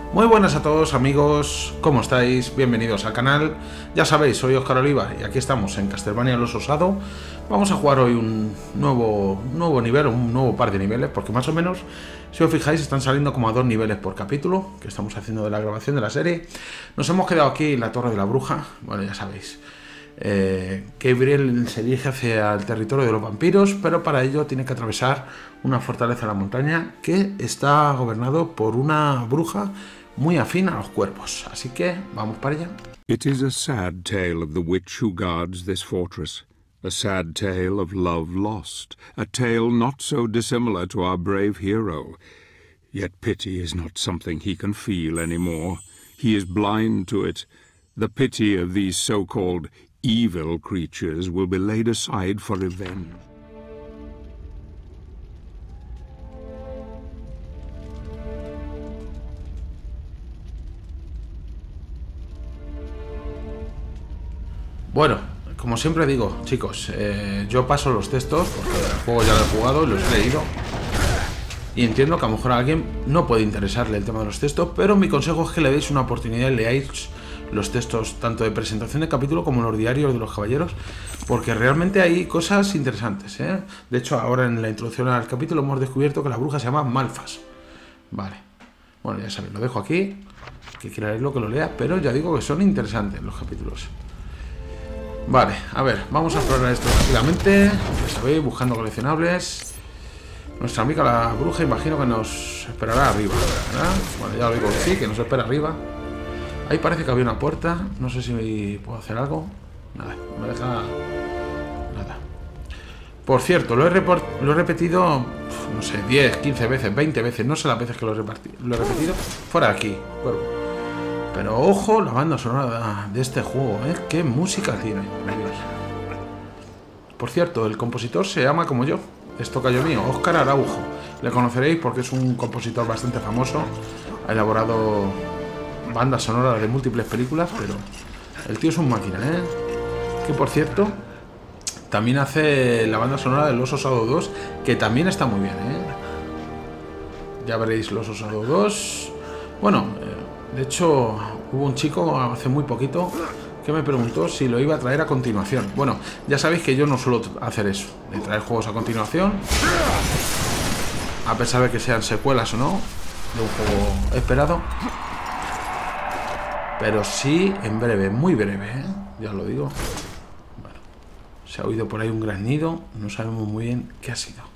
Muy buenas a todos amigos, ¿cómo estáis? Bienvenidos al canal. Ya sabéis, soy Óscar Oliva y aquí estamos en Castlevania Los Osado. Vamos a jugar hoy un nuevo nivel, un nuevo par de niveles, porque más o menos, si os fijáis, están saliendo como a 2 niveles por capítulo, que estamos haciendo de la grabación de la serie. Nos hemos quedado aquí en la Torre de la Bruja, bueno, ya sabéis. Gabriel se dirige hacia el territorio de los vampiros, pero para ello tiene que atravesar una fortaleza de la montaña que está gobernado por una bruja muy afín a los cuervos. Así que vamos para allá. It is a sad tale of the witch who guards this fortress. A sad tale of love lost. A tale not so dissimilar to our brave hero. Yet pity is not something he can feel anymore. He is blind to it. The pity of these so-called evil creatures will be laid aside for revenge. Bueno, como siempre digo, chicos, yo paso los textos porque el juego ya lo he jugado y los he leído. Y entiendo que a lo mejor a alguien no puede interesarle el tema de los textos, pero mi consejo es que le deis una oportunidad y leáis los textos tanto de presentación de capítulo como los diarios de los caballeros, porque realmente hay cosas interesantes, ¿eh? De hecho, ahora en la introducción al capítulo hemos descubierto que la bruja se llama Malphas. Vale. Bueno, ya sabéis, lo dejo aquí. Que quiera leerlo, que lo lea, pero ya digo que son interesantes los capítulos. Vale, a ver, vamos a explorar esto rápidamente. Ya sabéis, buscando coleccionables. Nuestra amiga la bruja imagino que nos esperará arriba, ¿verdad? Bueno, ya lo digo, sí, que nos espera arriba. Ahí parece que había una puerta. No sé si puedo hacer algo. Nada, me deja nada. Por cierto, lo he repetido, no sé, 10, 15 veces, 20 veces. No sé las veces que lo he repetido. Fuera de aquí, cuervo. Pero ojo, la banda sonora de este juego, ¿eh? Qué música tiene. Por cierto, el compositor se llama como yo. Es tocayo mío, Óscar Araujo. Le conoceréis porque es un compositor bastante famoso. Ha elaborado bandas sonoras de múltiples películas, pero el tío es un máquina, ¿eh? Que por cierto, también hace la banda sonora de Los Osado 2, que también está muy bien, ¿eh? Ya veréis Los Osado 2. Bueno, de hecho, hubo un chico hace muy poquito que me preguntó si lo iba a traer a continuación. Bueno, ya sabéis que yo no suelo hacer eso, de traer juegos a continuación, a pesar de que sean secuelas o no, de un juego esperado. Pero sí, en breve, muy breve, ¿eh? Ya os lo digo. Bueno, se ha oído por ahí un granido, no sabemos muy bien qué ha sido.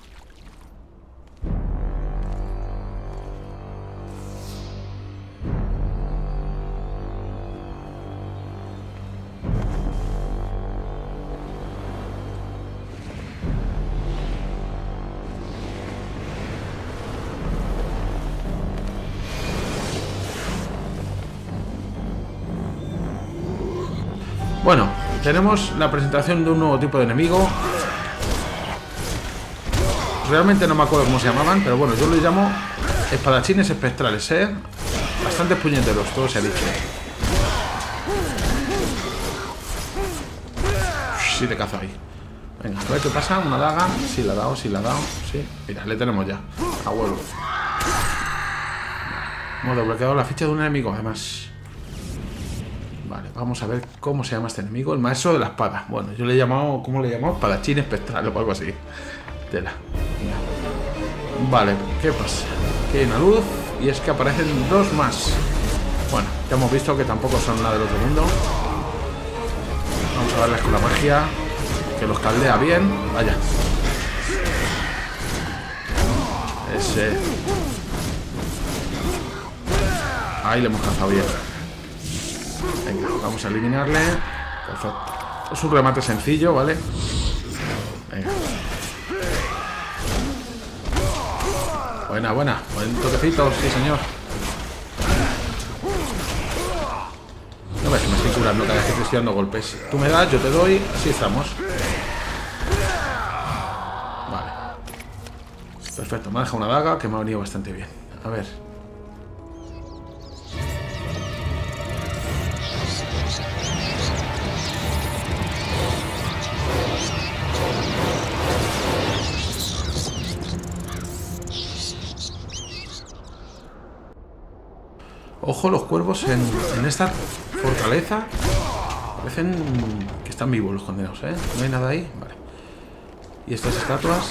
Bueno, tenemos la presentación de un nuevo tipo de enemigo. Realmente no me acuerdo cómo se llamaban, pero bueno, yo los llamo espadachines espectrales, ¿eh? Bastante puñeteros, todo se ha dicho. Sí, te cazo ahí. Venga, a ver qué pasa, una daga. Sí, la ha dado, sí, la ha dado. Sí, mira, le tenemos ya. A huevo. Hemos desbloqueado la ficha de un enemigo, además. Vale, vamos a ver cómo se llama este enemigo. El maestro de la espada. Bueno, yo le he llamado, ¿cómo le he llamado? Espadachín espectral o algo así. Tela. Vale, ¿qué pasa? Aquí hay una luz y es que aparecen 2 más. Bueno, ya hemos visto que tampoco son nada del otro mundo. Vamos a darles con la magia, que los caldea bien. Vaya. Ese. Ahí le hemos cazado bien. Venga, vamos a eliminarle. Perfecto. Es un remate sencillo, ¿vale? Venga. Buena, buena. Buen toquecito, sí, señor. No ves que me estoy curando cada vez que estoy dando golpes. Tú me das, yo te doy. Así estamos. Vale. Perfecto. Me ha dejado una daga que me ha venido bastante bien. A ver. Ojo, los cuervos en esta fortaleza parecen que están vivos los condenados, ¿eh? No hay nada ahí. Vale. Y estas estatuas.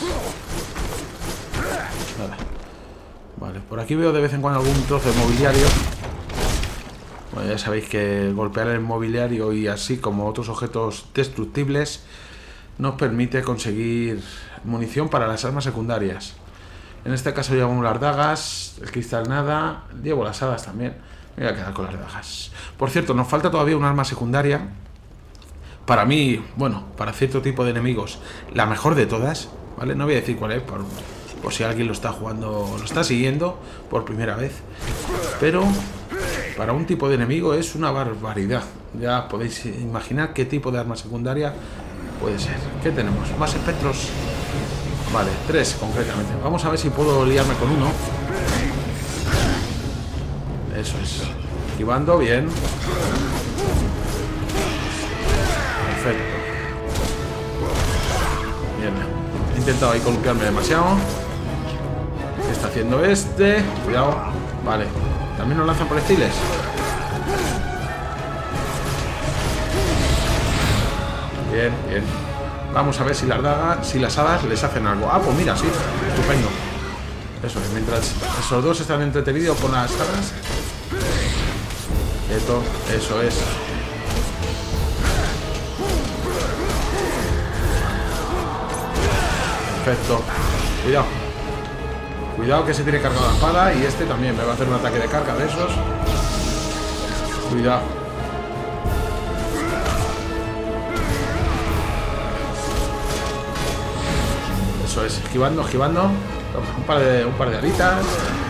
Nada. Vale, por aquí veo de vez en cuando algún trozo de mobiliario. Bueno, ya sabéis que golpear el mobiliario y así como otros objetos destructibles nos permite conseguir munición para las armas secundarias. En este caso llevamos las dagas, el cristal nada, llevo las hadas también. Me voy a quedar con las dagas. Por cierto, nos falta todavía un arma secundaria. Para mí, bueno, para cierto tipo de enemigos, la mejor de todas, ¿vale? No voy a decir cuál es, por si alguien lo está jugando, lo está siguiendo por primera vez. Pero para un tipo de enemigo es una barbaridad. Ya podéis imaginar qué tipo de arma secundaria puede ser. ¿Qué tenemos? Más espectros. Vale, 3 concretamente. Vamos a ver si puedo liarme con uno. Eso es. Esquivando, bien. Perfecto. Bien. He intentado ahí columpiarme demasiado. ¿Qué está haciendo este? Cuidado. Vale. ¿También nos lanzan proyectiles? Bien, bien. Vamos a ver si las dagas, si las hadas les hacen algo. Ah, pues mira, sí. Estupendo. Eso es. Mientras esos dos están entretenidos con las hadas. Quieto. Eso es. Perfecto. Cuidado. Cuidado que se tiene cargado la espada. Y este también me va a hacer un ataque de carga de esos. Cuidado. Eso es. Esquivando, esquivando. Toma, un par de alitas.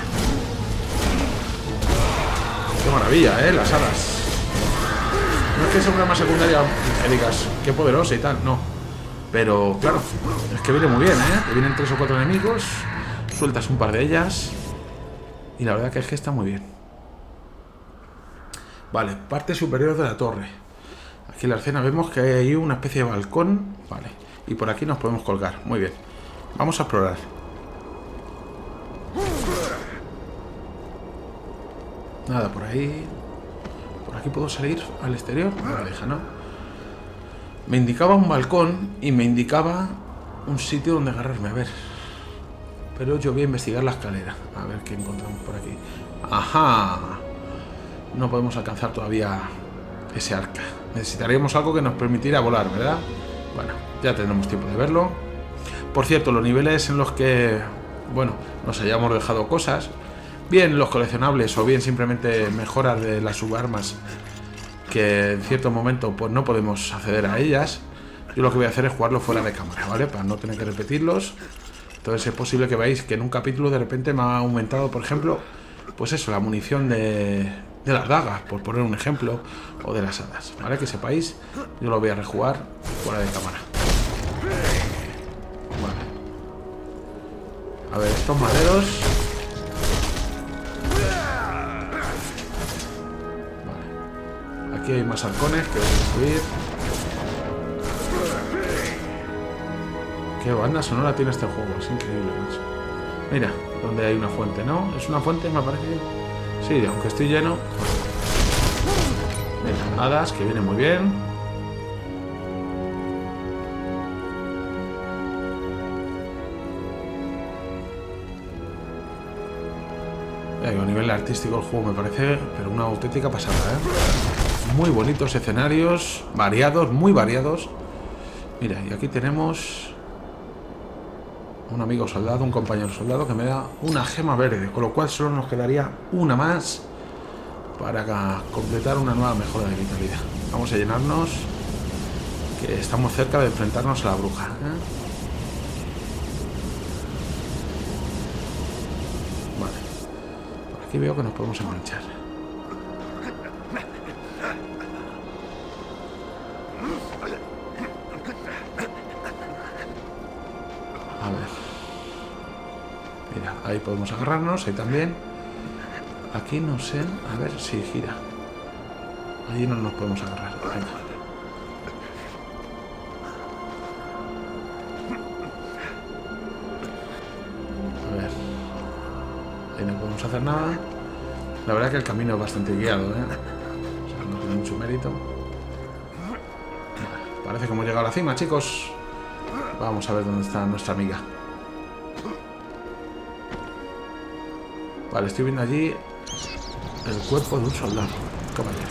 Qué maravilla, las hadas. No es que sea una arma secundaria que digas qué poderosa y tal, no. Pero claro, es que viene muy bien, Te vienen 3 o 4 enemigos, sueltas un par de ellas y la verdad que es que está muy bien. Vale, parte superior de la torre. Aquí en la escena vemos que hay una especie de balcón. Vale, y por aquí nos podemos colgar. Muy bien, vamos a explorar. Nada por ahí. Por aquí puedo salir al exterior. No me deja, ¿no? Me indicaba un balcón y me indicaba un sitio donde agarrarme. A ver. Pero yo voy a investigar la escalera. A ver qué encontramos por aquí. ¡Ajá! No podemos alcanzar todavía ese arca. Necesitaríamos algo que nos permitiera volar, ¿verdad? Bueno, ya tendremos tiempo de verlo. Por cierto, los niveles en los que, bueno, nos hayamos dejado cosas, bien los coleccionables o bien simplemente mejoras de las subarmas que en cierto momento pues no podemos acceder a ellas, yo lo que voy a hacer es jugarlo fuera de cámara, ¿vale? Para no tener que repetirlos. Entonces es posible que veáis que en un capítulo de repente me ha aumentado, por ejemplo, pues eso, la munición de las dagas, por poner un ejemplo, o de las hadas, ¿vale? Que sepáis, yo lo voy a rejugar fuera de cámara. Vale. A ver, estos maderos. Vale. Aquí hay más halcones que voy a destruir. Qué banda sonora tiene este juego, es increíble, macho. Mira, donde hay una fuente, ¿no? ¿Es una fuente? Me parece. Sí, aunque estoy lleno. Mira, hadas, que viene muy bien. A nivel artístico el juego me parece, pero una auténtica pasada, Muy bonitos escenarios, variados, muy variados. Mira, y aquí tenemos un amigo soldado, un compañero soldado que me da una gema verde, con lo cual solo nos quedaría una más para completar una nueva mejora de vitalidad. Vamos a llenarnos, que estamos cerca de enfrentarnos a la bruja, Vale, por aquí veo que nos podemos enganchar. A ver. Mira, ahí podemos agarrarnos, ahí también. Aquí no sé, a ver si gira. Allí no nos podemos agarrar. Venga. A ver. Ahí no podemos hacer nada. La verdad que el camino es bastante guiado, ¿eh? O sea, no tiene mucho mérito. Vale, parece que hemos llegado a la cima, chicos. Vamos a ver dónde está nuestra amiga. Vale, estoy viendo allí el cuerpo de un soldado, caballero.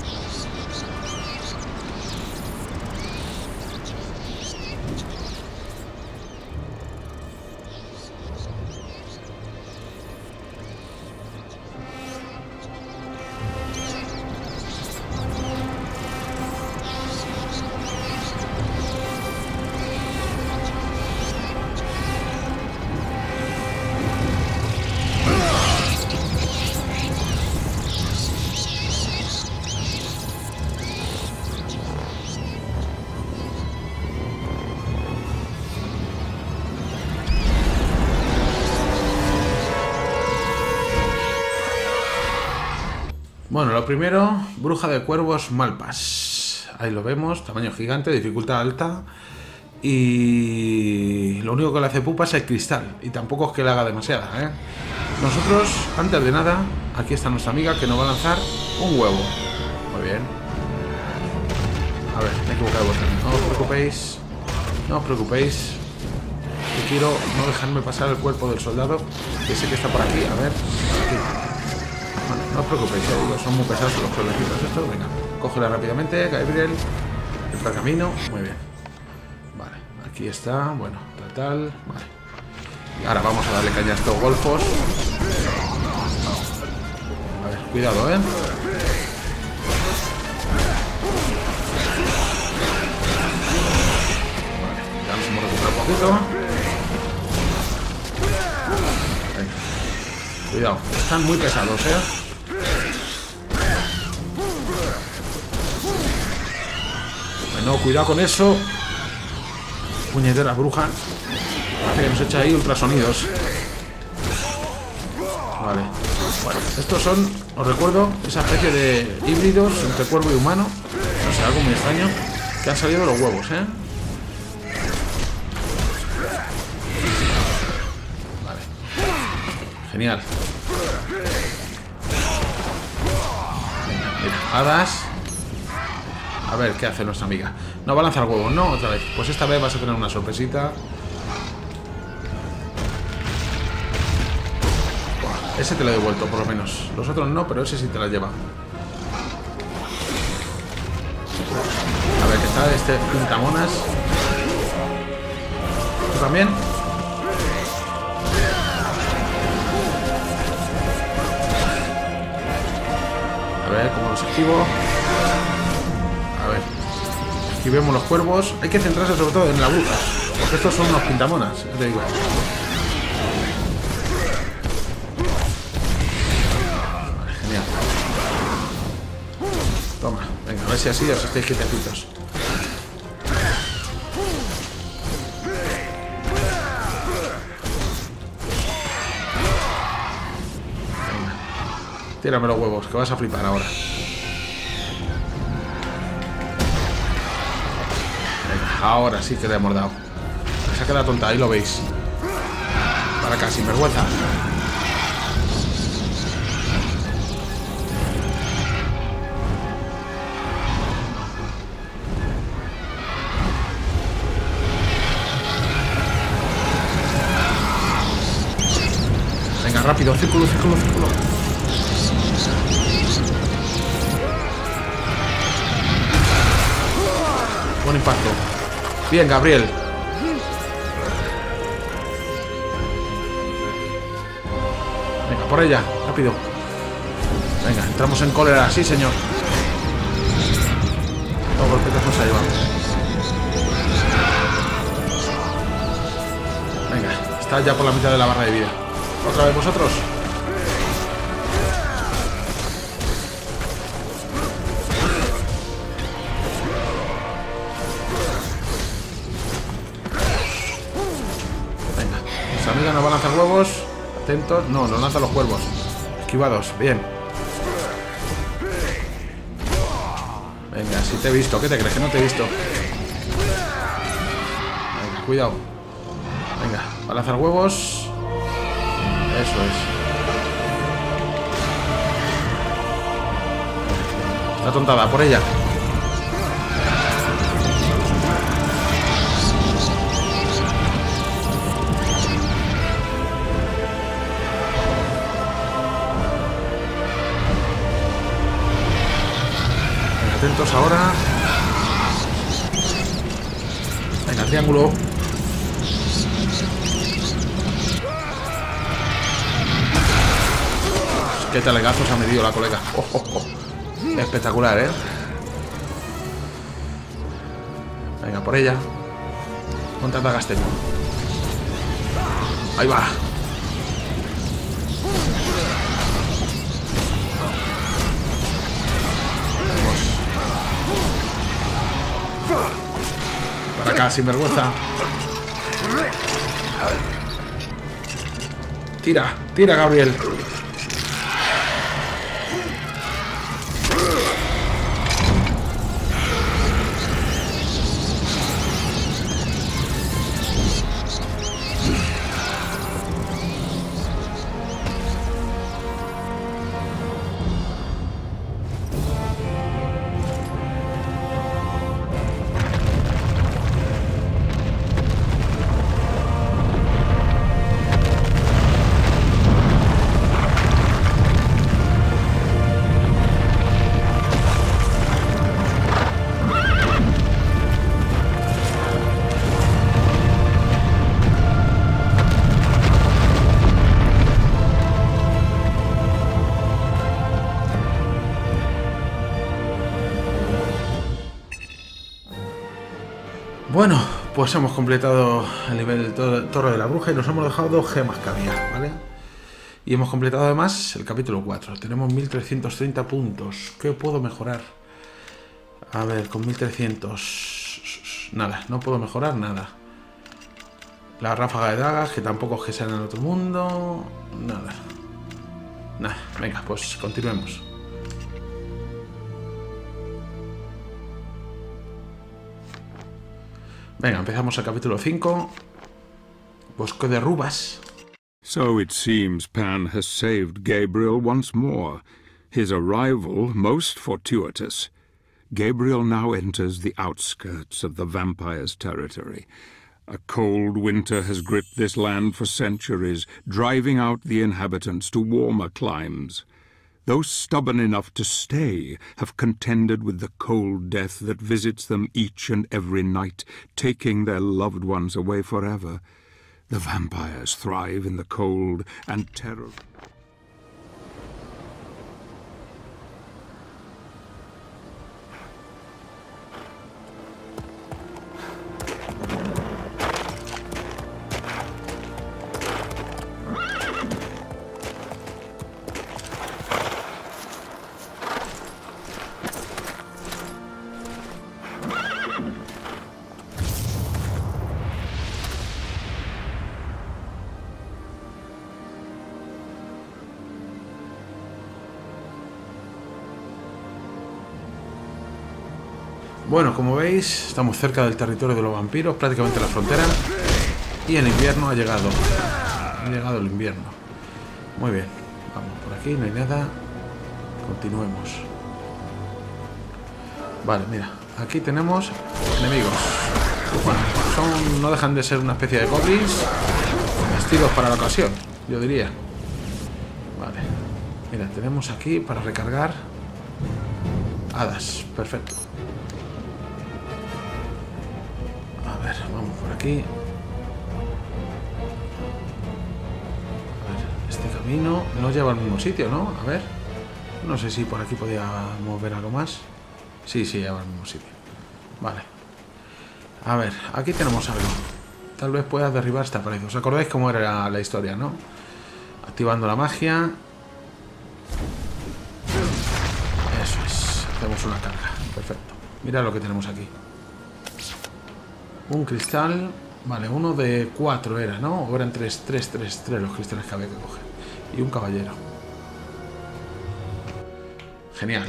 Bueno, lo primero, bruja de cuervos Malpas. Ahí lo vemos, tamaño gigante, dificultad alta. Y lo único que le hace pupa es el cristal. Y tampoco es que le haga demasiada, ¿eh? Nosotros, antes de nada, aquí está nuestra amiga que nos va a lanzar un huevo. Muy bien. A ver, me he equivocado de botón. No os preocupéis. No os preocupéis. Yo quiero no dejarme pasar el cuerpo del soldado, que sé que está por aquí. A ver, aquí. Bueno, no os preocupéis, digo, son muy pesados los pueblecitos estos. Venga, cógela rápidamente, Gabriel. Entra al camino, muy bien. Vale, aquí está, bueno, tal. Vale. Y ahora vamos a darle caña a estos golfos. A ver, cuidado, Vale, ya nos hemos recuperado un poquito. Venga. Cuidado, están muy pesados, Bueno, cuidado con eso. Puñeteras brujas. Parece que nos echa ahí ultrasonidos. Vale. Bueno, estos son, os recuerdo, esa especie de híbridos entre cuervo y humano. No sé, algo muy extraño. Que han salido de los huevos, Vale. Genial. Mira, hadas. A ver, ¿qué hace nuestra amiga? No va a lanzar huevos, ¿no? Otra vez. Pues esta vez vas a tener una sorpresita. Buah, ese te lo he devuelto, por lo menos. Los otros no, pero ese sí te la lleva. A ver, ¿qué tal este pintamonas? ¿Tú también? A ver, ¿cómo los esquivo? A ver, esquivemos los cuervos. Hay que centrarse sobre todo en la bruja, porque estos son unos pintamonas, te digo. Vale, genial. Toma, venga, a ver si así os estáis quietecitos. Venga, tírame los huevos, que vas a flipar ahora. Ahora sí que le hemos dado. Se ha quedado tonta, ahí lo veis. Para acá, sin vergüenza. Venga, rápido, círculo, círculo, círculo. Buen impacto. Bien, Gabriel. Venga, por ella, rápido. Venga, entramos en cólera, sí, señor. Dos golpetas nos ha llevado. Venga, está ya por la mitad de la barra de vida. ¿Otra vez vosotros? Amiga nos va a lanzar huevos. Atentos. No, nos lanza los cuervos. Esquivados. Bien. Venga, si te he visto. ¿Qué te crees? Que no te he visto. Venga, cuidado. Venga, va a lanzar huevos. Eso es. La tontada, por ella. Atentos ahora. Venga, triángulo. Qué talegazos ha medido la colega. Oh, oh, oh. Espectacular, ¿eh? Venga, por ella. Contrata Gasteño. Ahí va. Para acá, sinvergüenza. Tira, tira, Gabriel. Bueno, pues hemos completado el nivel del Torre de la Bruja y nos hemos dejado 2 gemas que había, ¿vale? Y hemos completado además el capítulo 4. Tenemos 1330 puntos. ¿Qué puedo mejorar? A ver, con 1300... Nada, no puedo mejorar nada. La ráfaga de dagas, que tampoco es que sea en el otro mundo. Nada. Nada, venga, pues continuemos. Venga, empezamos el capítulo 5. Bosque de Rubas. So it seems Pan has saved Gabriel once more. His arrival most fortuitous. Gabriel now enters the outskirts of the vampire's territory. A cold winter has gripped this land for centuries, driving out the inhabitants to warmer climes. Those stubborn enough to stay have contended with the cold death that visits them each and every night, taking their loved ones away forever. The vampires thrive in the cold and terror. Bueno, como veis, estamos cerca del territorio de los vampiros, prácticamente la frontera. Y el invierno ha llegado. Ha llegado el invierno. Muy bien. Vamos por aquí, no hay nada. Continuemos. Vale, mira. Aquí tenemos enemigos. Bueno, no dejan de ser una especie de goblins vestidos para la ocasión, yo diría. Vale. Mira, tenemos aquí para recargar hadas. Perfecto. A ver, vamos por aquí. A ver, este camino no lleva al mismo sitio, ¿no? A ver. No sé si por aquí podíamos ver algo más. Sí, sí, lleva al mismo sitio. Vale. A ver, aquí tenemos algo. Tal vez pueda derribar esta pared. ¿Os acordáis cómo era la historia, no? Activando la magia. Eso es. Hacemos una carga. Perfecto. Mira lo que tenemos aquí. Un cristal. Vale, uno de 4 era, ¿no? O eran 3 los cristales que había que coger. Y un caballero. Genial.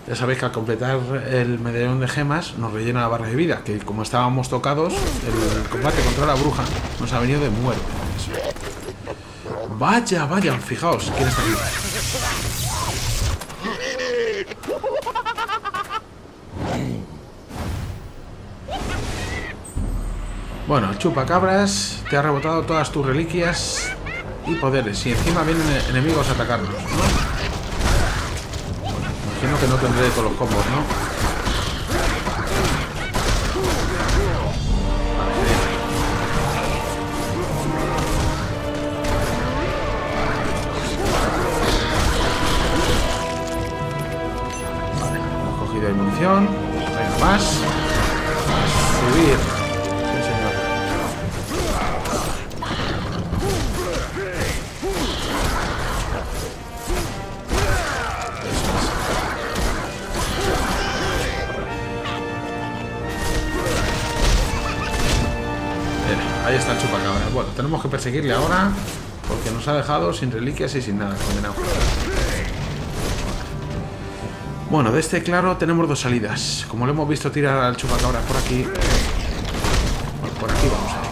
Ya sabéis que al completar el medallón de gemas nos rellena la barra de vida, que como estábamos tocados, el combate contra la bruja nos ha venido de muerte. Vaya, vaya, fijaos, ¿quién está aquí? Bueno, el chupacabras te ha rebotado todas tus reliquias y poderes, y encima vienen enemigos a atacarnos, ¿no? Imagino que no tendré todos los combos, ¿no? Vale, hemos cogido ahí munición. Venga, más. A subir. Sí, señor. Ahí está el chupacabras. Bueno, tenemos que perseguirle ahora porque nos ha dejado sin reliquias y sin nada, condenado. Bueno, de este claro tenemos dos salidas. Como lo hemos visto tirar al chupacabras por aquí, bueno, por aquí vamos a ir.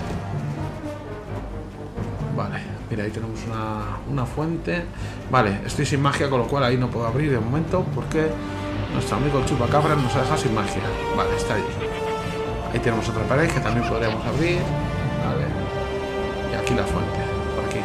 Vale, mira, ahí tenemos una fuente. Vale, estoy sin magia, con lo cual ahí no puedo abrir de momento porque nuestro amigo el chupacabras nos ha dejado sin magia. Vale, está allí. Ahí tenemos otra pared que también podríamos abrir. Vale. Y aquí la fuente. Por aquí.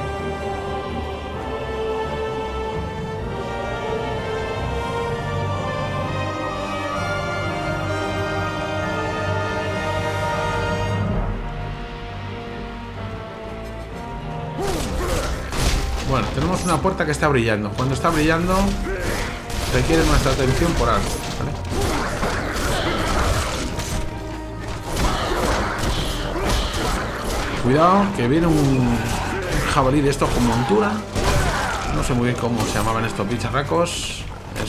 Bueno, tenemos una puerta que está brillando. Cuando está brillando requiere nuestra atención por algo, ¿vale? Cuidado, que viene un jabalí de estos con montura. No sé muy bien cómo se llamaban estos bicharracos. Eso.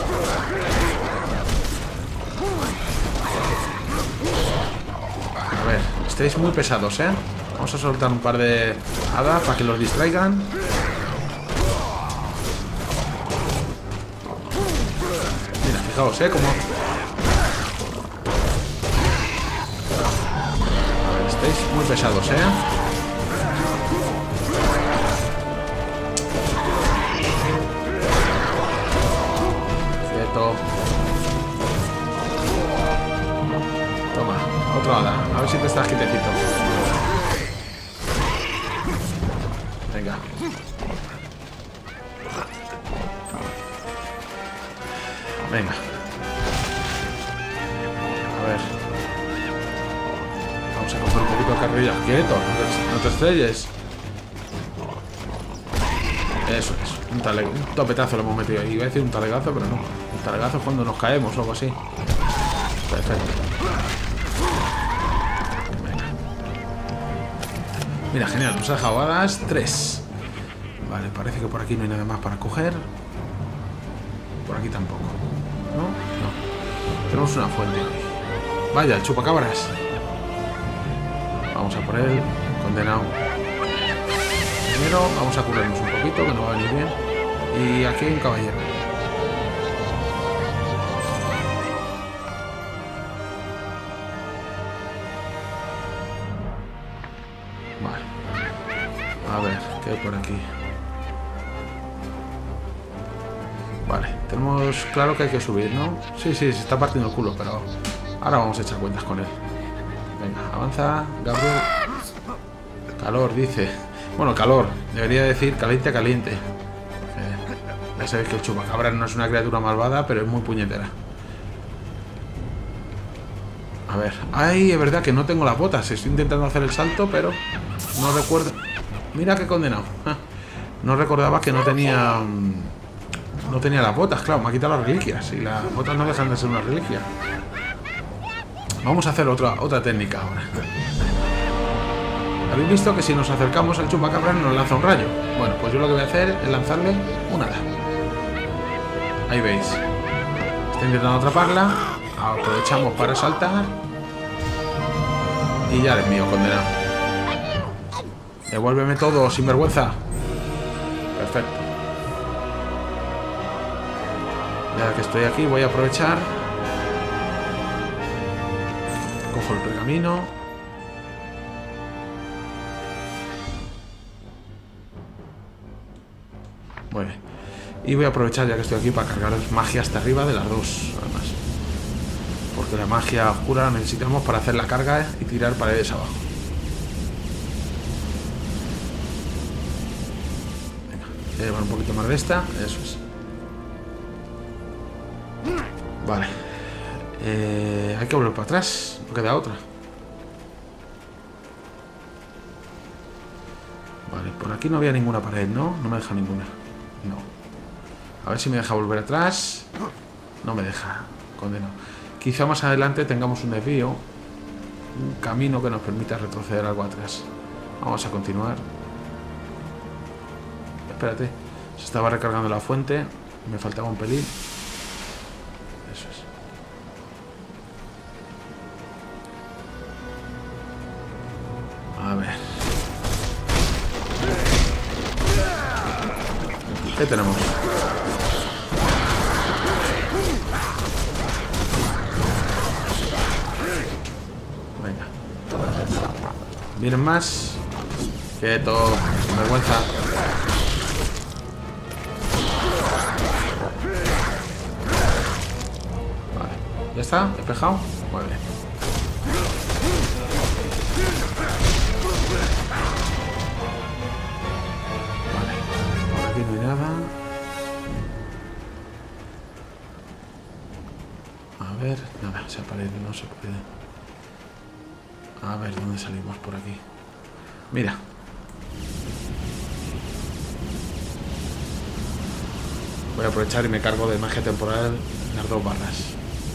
A ver, estáis muy pesados, ¿eh? Vamos a soltar un par de hadas para que los distraigan. Mira, fijaos, ¿eh? Como... Estáis muy pesados, ¿eh? Quieto. Toma, otro hada. A ver si te estás quietecito. Venga. Venga. A ver. Vamos a coger un poquito de carrilla. Quieto, no te estrelles. Eso es. Un topetazo le hemos metido ahí. Iba a decir un talegazo, pero no. Un talegazo es cuando nos caemos o algo así. Perfecto. Venga. Mira, genial. Nos ha dejado hadas 3. Vale, parece que por aquí no hay nada más para coger. Por aquí tampoco. ¿No? No. Tenemos una fuente. Vaya, el chupacabras. Vamos a por él, condenado. Primero vamos a curarnos un poquito, que no va a venir bien. Y aquí hay un caballero. Vale. A ver, ¿qué hay por aquí? Vale, tenemos claro que hay que subir, ¿no? Sí, sí, se está partiendo el culo, pero ahora vamos a echar cuentas con él. Venga, avanza, Gabriel. Calor, dice. Bueno, calor. Debería decir caliente, caliente. Ya sabéis que el chupacabras no es una criatura malvada, pero es muy puñetera. A ver. Ay, es verdad que no tengo las botas. Estoy intentando hacer el salto, pero no recuerdo. Mira qué condenado. No recordaba que no tenía... No tenía las botas, claro. Me ha quitado las reliquias. Y las botas no dejan de ser una reliquia. Vamos a hacer otra técnica ahora. Habéis visto que si nos acercamos al chupacabras nos lanza un rayo. Bueno, pues yo lo que voy a hacer es lanzarle una hada. Ahí veis. Está intentando atraparla. Aprovechamos para saltar. Y ya eres mío, condenado. Devuélveme todo, sinvergüenza. Perfecto. Ya que estoy aquí voy a aprovechar. Cojo el pergamino. Muy bien. Y voy a aprovechar ya que estoy aquí para cargaros magia hasta arriba de las dos, además. Porque la magia oscura la necesitamos para hacer la carga y tirar paredes abajo. Venga, voy a llevar un poquito más de esta. Eso es. Vale. Hay que volver para atrás. No queda otra. Vale, por aquí no había ninguna pared, ¿no? No me deja ninguna. No. A ver si me deja volver atrás. No me deja. Condenado. Quizá más adelante tengamos un desvío. Un camino que nos permita retroceder algo atrás. Vamos a continuar. Espérate. Se estaba recargando la fuente. Me faltaba un pelín. Eso es. A ver. ¿Qué tenemos? Venga. Vienen más. Quieto. Vergüenza. Vale. ¿Ya está? ¿Despejado? Muy bien. Aquí no hay nada. A ver, nada, esa pared no se puede. A ver, ¿dónde salimos por aquí? Mira. Voy a aprovechar y me cargo de magia temporal las dos barras.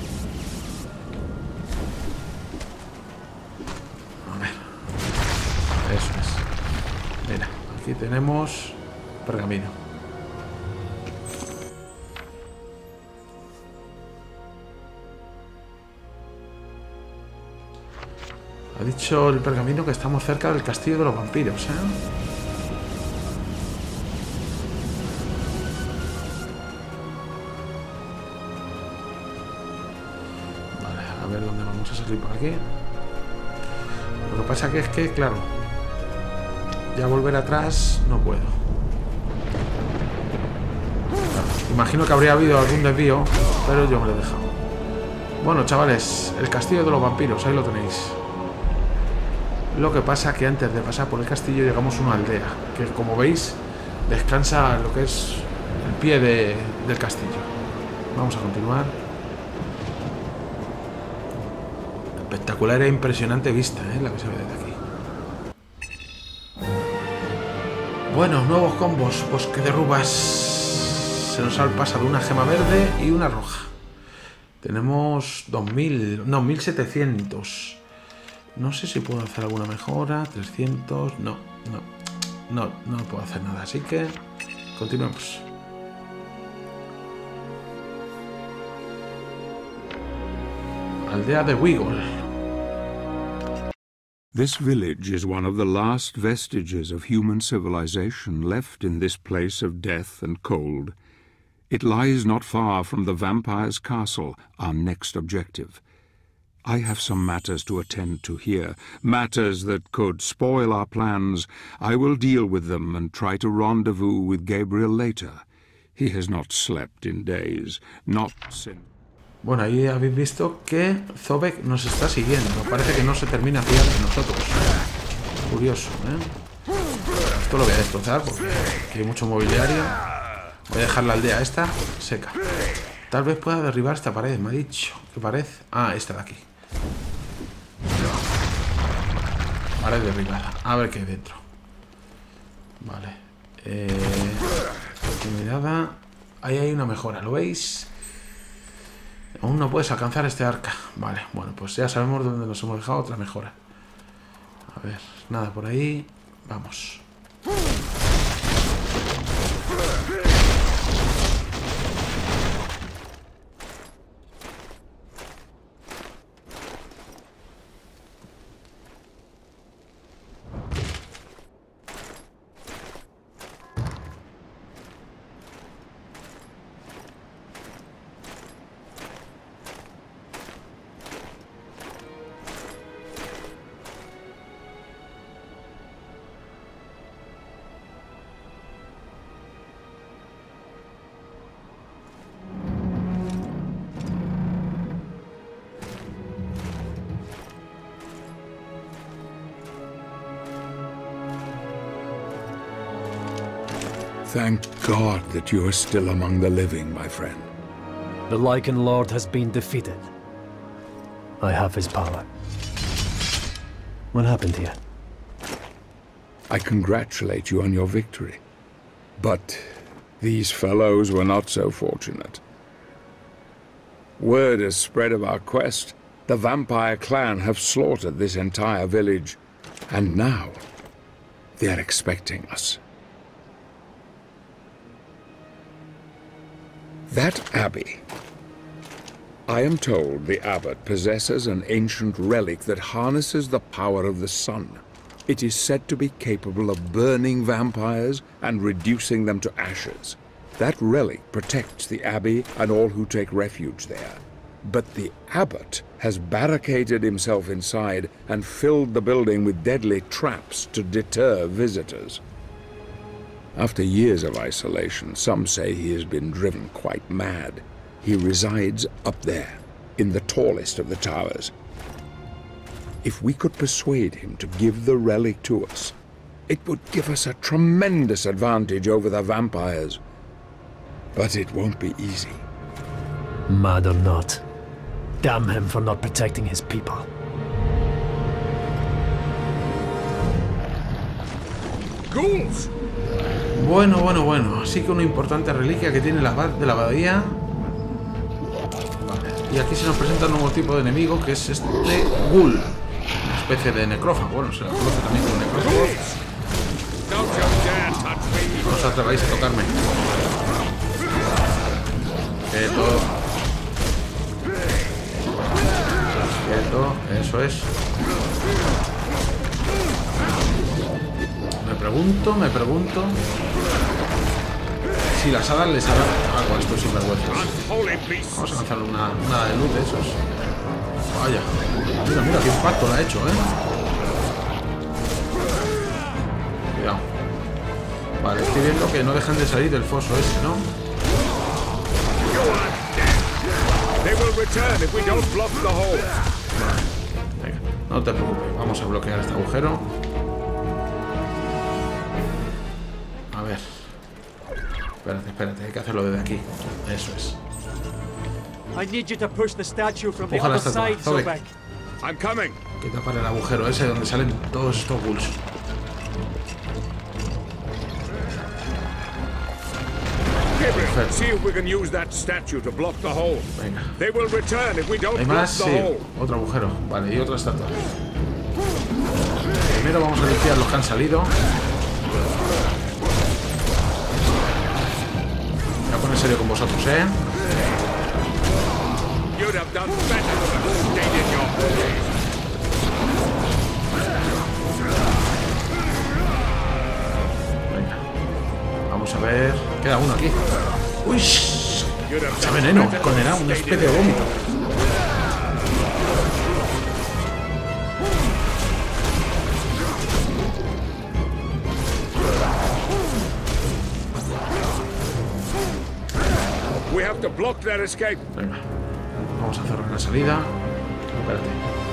A ver. Eso es. Mira, aquí tenemos pergamino. Ha dicho el pergamino que estamos cerca del castillo de los vampiros, ¿eh? Vale, a ver dónde vamos a salir por aquí. Lo que pasa que es que, claro, ya volver atrás no puedo. Imagino que habría habido algún desvío, pero yo me lo he dejado. Bueno, chavales, el castillo de los vampiros, ahí lo tenéis. Lo que pasa que antes de pasar por el castillo llegamos a una aldea, que como veis descansa lo que es el pie del castillo. Vamos a continuar. Espectacular e impresionante vista, la que se ve desde aquí. Bueno, nuevos combos, bosque de rubas. Se nos ha pasado una gema verde y una roja. Tenemos 2000, no, 1700. No sé si puedo hacer alguna mejora. 300, no puedo hacer nada, así que continuemos. Aldea de Wiggle. This village is one of the last vestiges of human civilization left in this place of death and cold. It lies not far from the vampire's castle, our next objective. I have some matters to attend to here, matters that could spoil our plans. I will deal with them and try to rendezvous with Gabriel later. He has not slept in days, not since... Bueno, ahí habéis visto que Zobek nos está siguiendo. Parece que no se termina fiar de nosotros. Curioso, ¿eh? Esto lo voy a destrozar porque hay mucho mobiliario. Voy a dejar la aldea esta seca. Tal vez pueda derribar esta pared, me ha dicho. ¿Qué pared? Ah, esta de aquí. Pared derribada. A ver qué hay dentro. Vale. Mirada. Ahí hay una mejora, ¿lo veis? Aún no puedes alcanzar este arca. Vale, bueno, pues ya sabemos dónde nos hemos dejado otra mejora. A ver, nada por ahí. Vamos. Thank God that you are still among the living, my friend. The Lycan Lord has been defeated. I have his power. What happened here? I congratulate you on your victory. But these fellows were not so fortunate. Word has spread of our quest. The vampire clan have slaughtered this entire village. And now, they are expecting us. That abbey. I am told the abbot possesses an ancient relic that harnesses the power of the sun. It is said to be capable of burning vampires and reducing them to ashes. That relic protects the abbey and all who take refuge there. But the abbot has barricaded himself inside and filled the building with deadly traps to deter visitors. After years of isolation, some say he has been driven quite mad. He resides up there, in the tallest of the towers. If we could persuade him to give the relic to us, it would give us a tremendous advantage over the vampires. But it won't be easy. Mad or not, damn him for not protecting his people. Ghouls! Bueno. Así que una importante reliquia que tiene la abad de la abadía. Vale. Y aquí se nos presenta un nuevo tipo de enemigo, que es este ghoul. Una especie de necrófago. Bueno, se la conoce también como necrófago. No os atreváis a tocarme. Quieto. Eso es. Me pregunto si las hadas les harán algo a estos sinvergüenzas. Vamos a lanzarle una de luz de esos. Vaya, mira qué impacto le ha hecho, Cuidado. Vale, estoy viendo que no dejan de salir del foso ese, ¿no? Venga, no te preocupes, vamos a bloquear este agujero. A ver. Espérate, hay que hacerlo desde aquí. Eso es. Empuja la estatua, Zobek. Que tapar el agujero ese donde salen todos estos ghouls. Venga. Hay más, sí. Otro agujero. Vale, y otra estatua. Primero vamos a limpiar los que han salido. Voy a poner serio con vosotros, Venga. Vamos a ver. Queda uno aquí. ¡Uy! Echa veneno. Condenado, una especie de vómito. Venga. Vamos a cerrar la salida. Espérate.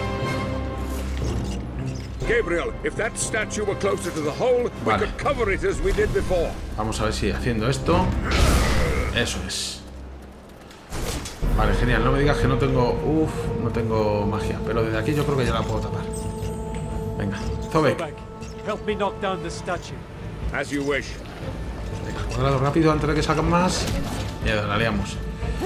Gabriel, if that statue were closer to the hole, we could cover it as we did before. Vamos a ver si haciendo esto. Eso es. Vale, genial. No me digas que no tengo... no tengo magia. Pero desde aquí yo creo que ya la puedo tapar. Venga, Zobek. As you wish. Venga, cuadrado rápido antes de que salgan más. Mierda, la liamos.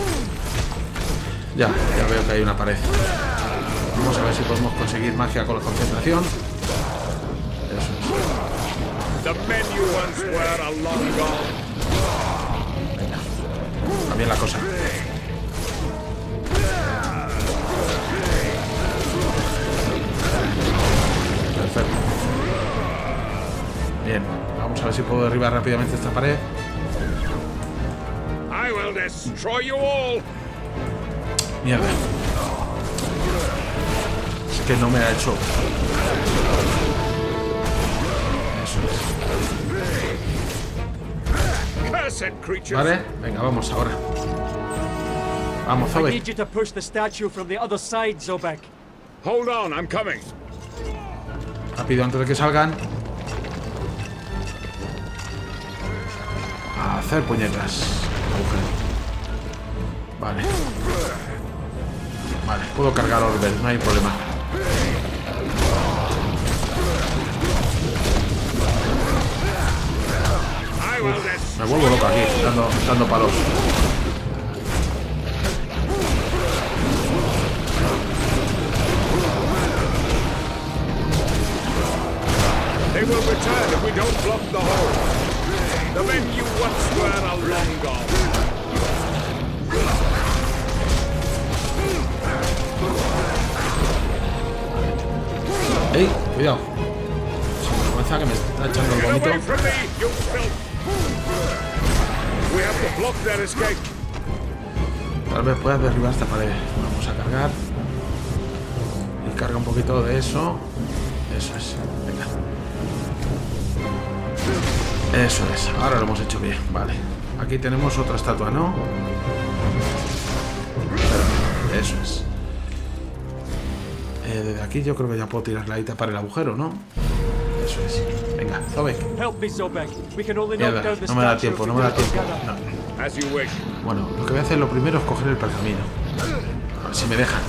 Ya veo que hay una pared. Vamos a ver si podemos conseguir magia con la concentración. Eso es. Venga. También la cosa. Perfecto. Bien. Vamos a ver si puedo derribar rápidamente esta pared. Mierda. Es que no me ha hecho. Eso es. Vale, venga, vamos ahora. Vamos, Zobek. Rápido antes de que salgan. hacer puñetas. Vale. Vale, puedo cargar Orber, no hay problema. Me vuelvo loco aquí, dando palos. They will return if we don't block the hole. The men you once were are long gone. ¡Ey! Cuidado. Sinvergüenza que me está echando el Get vómito. away from me, you filth! We have to block their escape. Tal vez puedas derribar esta pared. Vamos a cargar. Y carga un poquito de eso. Eso es. Venga. Eso es. Ahora lo hemos hecho bien. Vale. Aquí tenemos otra estatua, ¿no? Eso es. Desde aquí yo creo que ya puedo tirar la ita para el agujero, ¿no? Eso es. Venga, Zobek. Mierda, no me da tiempo, no me da tiempo. No. As you wish. Bueno, lo que voy a hacer lo primero es coger el pergamino. A ver si me dejan.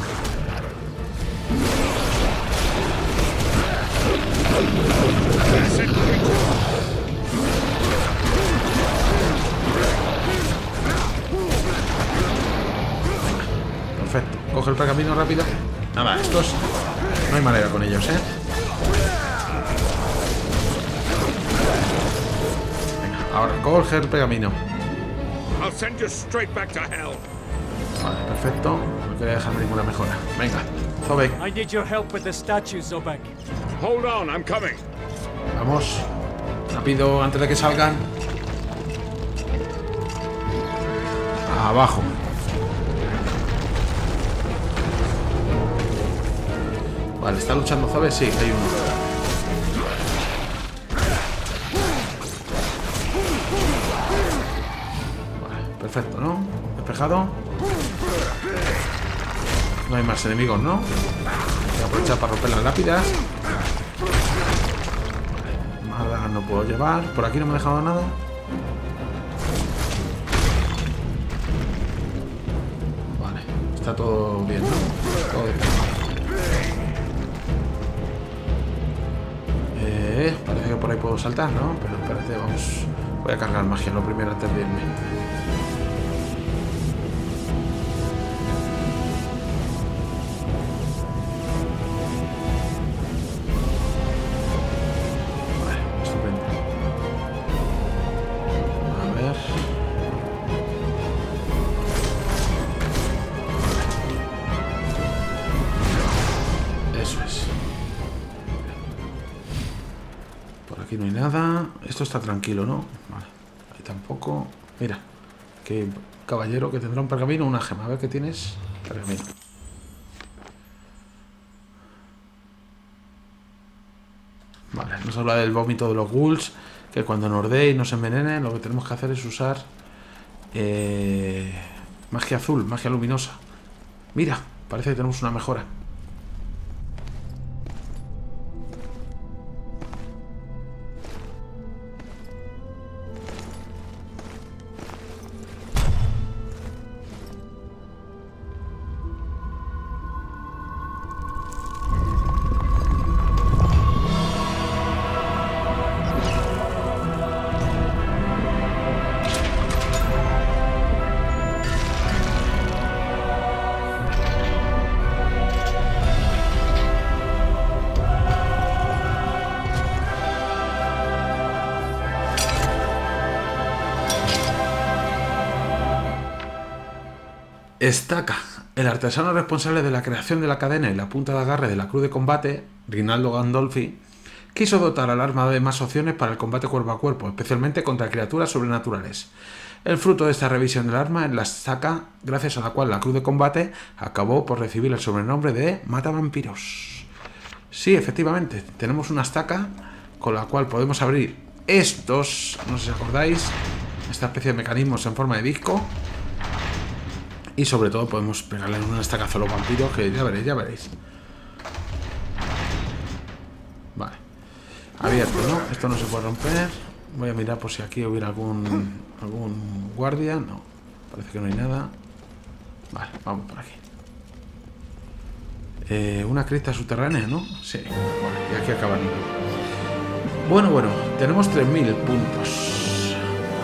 Perfecto. Coge el pergamino rápido. Nada, estos no hay manera con ellos, ¿eh? Venga, ahora coge el pergamino. I'll send you straight back to hell. Vale, perfecto. No quería dejar ninguna mejora. Venga, Zobek. I need your help with the statue, Zobek. Hold on, I'm coming. Vamos. Rápido, antes de que salgan. Abajo. Vale, ¿está luchando Zobek? Sí, hay uno. Vale, perfecto, ¿no? Despejado. No hay más enemigos, ¿no? Voy a aprovechar para romper las lápidas. Vale, nada no puedo llevar. Por aquí no me he dejado nada. Vale, está todo bien, ¿no? Todo despejado. Parece que por ahí puedo saltar, ¿no? Pero espérate, vamos. Voy a cargar magia lo primero antes de irme. Vale, estupendo. A ver. Eso es. Aquí no hay nada. Esto está tranquilo, ¿no? Vale. Ahí tampoco. Mira. Qué caballero que tendrá un pergamino o una gema. A ver qué tienes. Pergamino. Vale. Nos habla del vómito de los ghouls. Que cuando nos dé y nos envenenen, lo que tenemos que hacer es usar magia azul, magia luminosa. Mira. Parece que tenemos una mejora. Estaca, el artesano responsable de la creación de la cadena y la punta de agarre de la cruz de combate, Rinaldo Gandolfi, quiso dotar al arma de más opciones para el combate cuerpo a cuerpo, especialmente contra criaturas sobrenaturales. El fruto de esta revisión del arma es la estaca, gracias a la cual la cruz de combate acabó por recibir el sobrenombre de Matavampiros. Sí, efectivamente, tenemos una estaca con la cual podemos abrir estos, no sé si acordáis, esta especie de mecanismos en forma de disco. Y sobre todo podemos pegarle una estacazo a los vampiros, que ya veréis, ya veréis. Vale. Abierto, ¿no? Esto no se puede romper. Voy a mirar por si aquí hubiera algún guardia. No, parece que no hay nada. Vale, vamos por aquí. Una cripta subterránea, ¿no? Sí, vale, y aquí acaba el nivel. Bueno, tenemos 3000 puntos.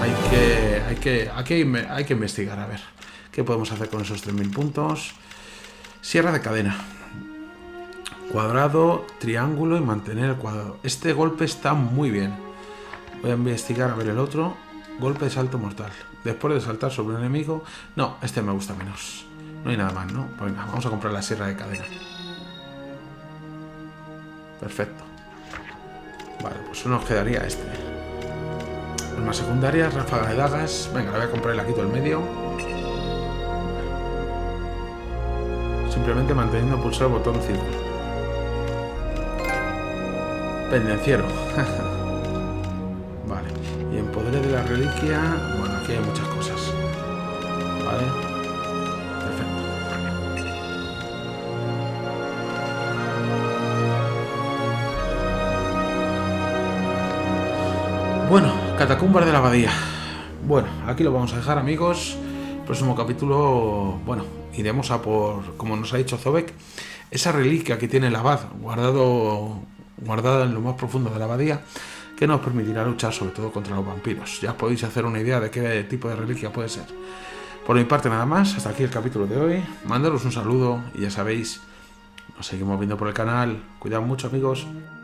Hay que investigar, a ver qué podemos hacer con esos 3000 puntos. Sierra de cadena. Cuadrado, triángulo y mantener el cuadrado. Este golpe está muy bien. Voy a investigar a ver el otro. Golpe de salto mortal. Después de saltar sobre un enemigo. No, este me gusta menos. No hay nada más, ¿no? Pues venga, vamos a comprar la sierra de cadena. Perfecto. Vale, pues solo nos quedaría este. Armas secundarias, ráfaga de dagas. Venga, la voy a comprar y la quito del medio. Simplemente manteniendo pulsado el botón círculo. Pendenciero. Vale. Y en poder de la reliquia. Bueno, aquí hay muchas cosas. Vale. Perfecto. Bueno, catacumbas de la abadía. Bueno, aquí lo vamos a dejar, amigos. Próximo capítulo, bueno, iremos a por, como nos ha dicho Zobek, esa reliquia que tiene el abad guardada en lo más profundo de la abadía, que nos permitirá luchar sobre todo contra los vampiros. Ya os podéis hacer una idea de qué tipo de reliquia puede ser. Por mi parte nada más, hasta aquí el capítulo de hoy. Mandaros un saludo y ya sabéis, nos seguimos viendo por el canal. Cuidado mucho, amigos.